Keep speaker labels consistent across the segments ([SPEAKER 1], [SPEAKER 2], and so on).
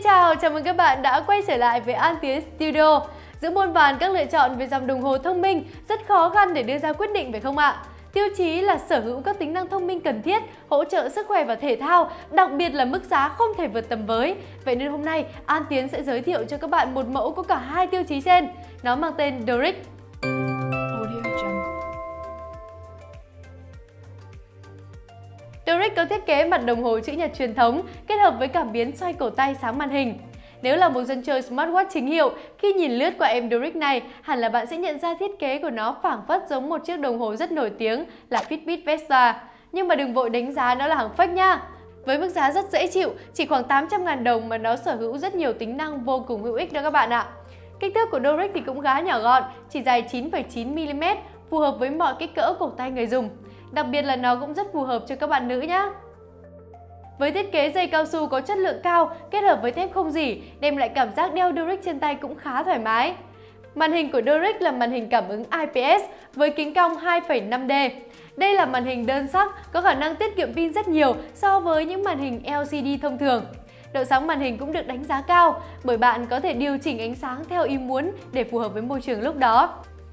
[SPEAKER 1] chào mừng các bạn đã quay trở lại với An Tiến Studio. Giữa muôn vàn các lựa chọn về dòng đồng hồ thông minh, rất khó khăn để đưa ra quyết định phải không ạ? Tiêu chí là sở hữu các tính năng thông minh cần thiết, hỗ trợ sức khỏe và thể thao, đặc biệt là mức giá không thể vượt tầm với. Vậy nên hôm nay, An Tiến sẽ giới thiệu cho các bạn một mẫu có cả hai tiêu chí trên. Nó mang tên Doric. Doric có thiết kế mặt đồng hồ chữ nhật truyền thống kết hợp với cảm biến xoay cổ tay sáng màn hình. Nếu là một dân chơi smartwatch chính hiệu, khi nhìn lướt qua em Doric này, hẳn là bạn sẽ nhận ra thiết kế của nó phảng phất giống một chiếc đồng hồ rất nổi tiếng là Fitbit Versa. Nhưng mà đừng vội đánh giá nó là hàng fake nha. Với mức giá rất dễ chịu, chỉ khoảng 800.000 đồng mà nó sở hữu rất nhiều tính năng vô cùng hữu ích đó các bạn ạ. Kích thước của Doric thì cũng khá nhỏ gọn, chỉ dài 9,9mm, phù hợp với mọi kích cỡ cổ tay người dùng. Đặc biệt là nó cũng rất phù hợp cho các bạn nữ nhé. Với thiết kế dây cao su có chất lượng cao kết hợp với thép không rỉ, đem lại cảm giác đeo Doric trên tay cũng khá thoải mái. Màn hình của Doric là màn hình cảm ứng IPS với kính cong 2,5D. Đây là màn hình đơn sắc, có khả năng tiết kiệm pin rất nhiều so với những màn hình LCD thông thường. Độ sáng màn hình cũng được đánh giá cao bởi bạn có thể điều chỉnh ánh sáng theo ý muốn để phù hợp với môi trường lúc đó.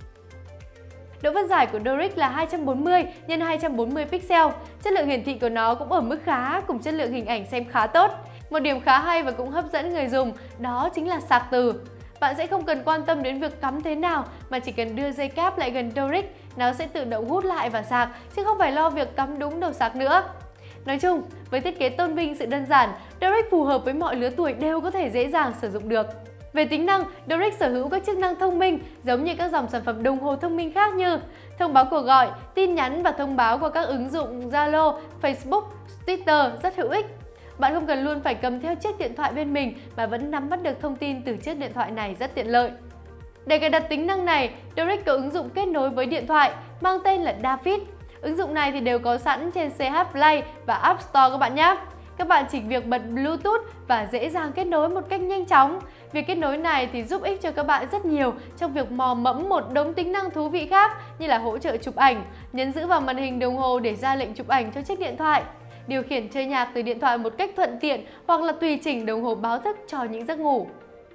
[SPEAKER 1] Độ phân giải của Doric là 240 x 240 pixel. Chất lượng hiển thị của nó cũng ở mức khá cùng chất lượng hình ảnh xem khá tốt. Một điểm khá hay và cũng hấp dẫn người dùng đó chính là sạc từ. Bạn sẽ không cần quan tâm đến việc cắm thế nào mà chỉ cần đưa dây cáp lại gần Doric, nó sẽ tự động hút lại và sạc chứ không phải lo việc cắm đúng đầu sạc nữa. Nói chung, với thiết kế tôn vinh sự đơn giản, Doric phù hợp với mọi lứa tuổi đều có thể dễ dàng sử dụng được. Về tính năng, Doric sở hữu các chức năng thông minh giống như các dòng sản phẩm đồng hồ thông minh khác như thông báo cuộc gọi, tin nhắn và thông báo qua các ứng dụng Zalo, Facebook, Twitter rất hữu ích. Bạn không cần luôn phải cầm theo chiếc điện thoại bên mình mà vẫn nắm bắt được thông tin từ chiếc điện thoại này rất tiện lợi. Để cài đặt tính năng này, Doric có ứng dụng kết nối với điện thoại mang tên là Dafit. Ứng dụng này thì đều có sẵn trên CH Play và App Store các bạn nhé. Các bạn chỉ việc bật Bluetooth và dễ dàng kết nối một cách nhanh chóng. Việc kết nối này thì giúp ích cho các bạn rất nhiều trong việc mò mẫm một đống tính năng thú vị khác như là hỗ trợ chụp ảnh, nhấn giữ vào màn hình đồng hồ để ra lệnh chụp ảnh cho chiếc điện thoại, điều khiển chơi nhạc từ điện thoại một cách thuận tiện hoặc là tùy chỉnh đồng hồ báo thức cho những giấc ngủ.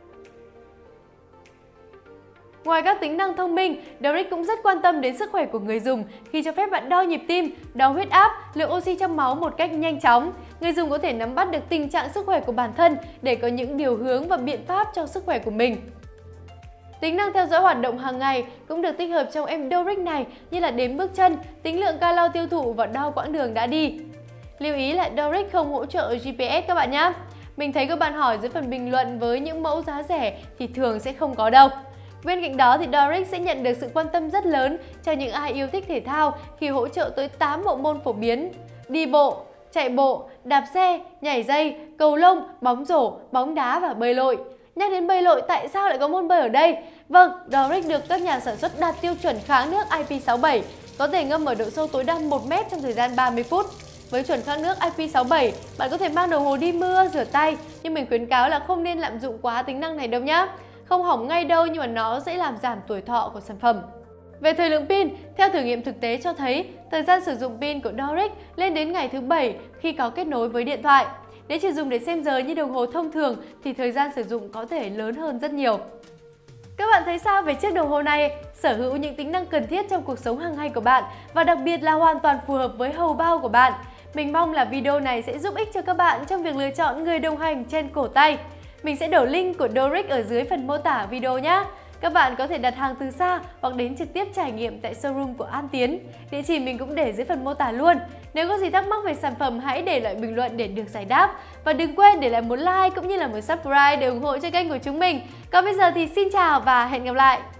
[SPEAKER 1] Ngoài các tính năng thông minh, Doric cũng rất quan tâm đến sức khỏe của người dùng khi cho phép bạn đo nhịp tim, đo huyết áp, lượng oxy trong máu một cách nhanh chóng. Người dùng có thể nắm bắt được tình trạng sức khỏe của bản thân để có những điều hướng và biện pháp cho sức khỏe của mình. Tính năng theo dõi hoạt động hàng ngày cũng được tích hợp trong em Doric này như là đếm bước chân, tính lượng calo tiêu thụ và đo quãng đường đã đi. Lưu ý là Doric không hỗ trợ GPS các bạn nhé. Mình thấy các bạn hỏi dưới phần bình luận với những mẫu giá rẻ thì thường sẽ không có đâu. Bên cạnh đó thì Doric sẽ nhận được sự quan tâm rất lớn cho những ai yêu thích thể thao khi hỗ trợ tới 8 bộ môn phổ biến: đi bộ, chạy bộ, đạp xe, nhảy dây, cầu lông, bóng rổ, bóng đá và bơi lội. Nhắc đến bơi lội, tại sao lại có môn bơi ở đây? Vâng, Doric được các nhà sản xuất đạt tiêu chuẩn kháng nước IP67, có thể ngâm ở độ sâu tối đa 1m trong thời gian 30 phút. Với chuẩn kháng nước IP67, bạn có thể mang đồng hồ đi mưa, rửa tay, nhưng mình khuyến cáo là không nên lạm dụng quá tính năng này đâu nhé. Không hỏng ngay đâu nhưng mà nó sẽ làm giảm tuổi thọ của sản phẩm. Về thời lượng pin, theo thử nghiệm thực tế cho thấy, thời gian sử dụng pin của Doric lên đến ngày thứ 7 khi có kết nối với điện thoại. Nếu chỉ dùng để xem giờ như đồng hồ thông thường thì thời gian sử dụng có thể lớn hơn rất nhiều. Các bạn thấy sao về chiếc đồng hồ này? Sở hữu những tính năng cần thiết trong cuộc sống hàng ngày của bạn và đặc biệt là hoàn toàn phù hợp với hầu bao của bạn. Mình mong là video này sẽ giúp ích cho các bạn trong việc lựa chọn người đồng hành trên cổ tay. Mình sẽ đổ link của Doric ở dưới phần mô tả video nhé. Các bạn có thể đặt hàng từ xa hoặc đến trực tiếp trải nghiệm tại showroom của An Tiến. Địa chỉ mình cũng để dưới phần mô tả luôn. Nếu có gì thắc mắc về sản phẩm hãy để lại bình luận để được giải đáp. Và đừng quên để lại một like cũng như là một subscribe để ủng hộ cho kênh của chúng mình. Còn bây giờ thì xin chào và hẹn gặp lại!